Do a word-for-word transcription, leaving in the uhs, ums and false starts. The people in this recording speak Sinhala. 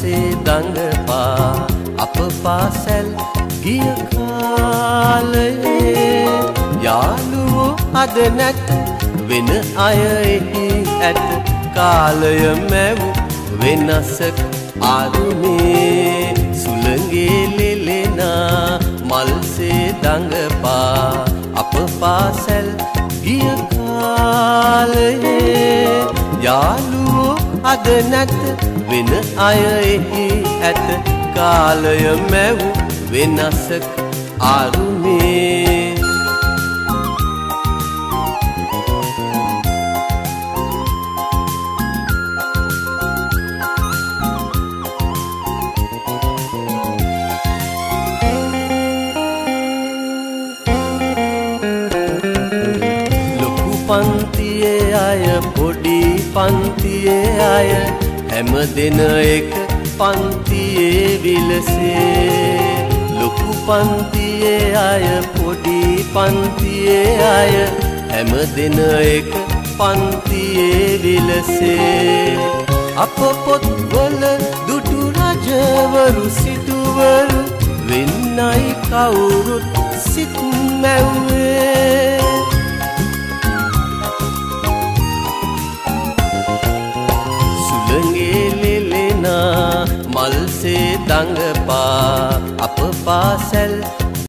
මල්සේ දඟපා අප පාසැල් ගිය කාලයේ යාළුවෝ අද නැත් වෙන අය එහි ඇත කාලය මැව් වෙනසක් ආරුමේ සුළඟේ ලෙලෙනා මල්සේ දඟපා අප පාසැල් ගිය කාලයේ යාළුවෝ අද නැත වෙන අය එහි ඇත කාලය මැව් වෙනසක් ආරුමේ පන්තියේ අය පොඩි පන්තියේ අය හැම දෙන එක පන්තියේ විලසේ ලොකු පන්තියේ අය පොඩි පන්තියේ අය හැම දෙන එක පන්තියේ විලසේ අප පොත්වල දුටු රජවරු සිටුවරු වෙන්නයි කවුරුත් සිත් මැව්වේ මල්සේ දඟපා අප පාසැල්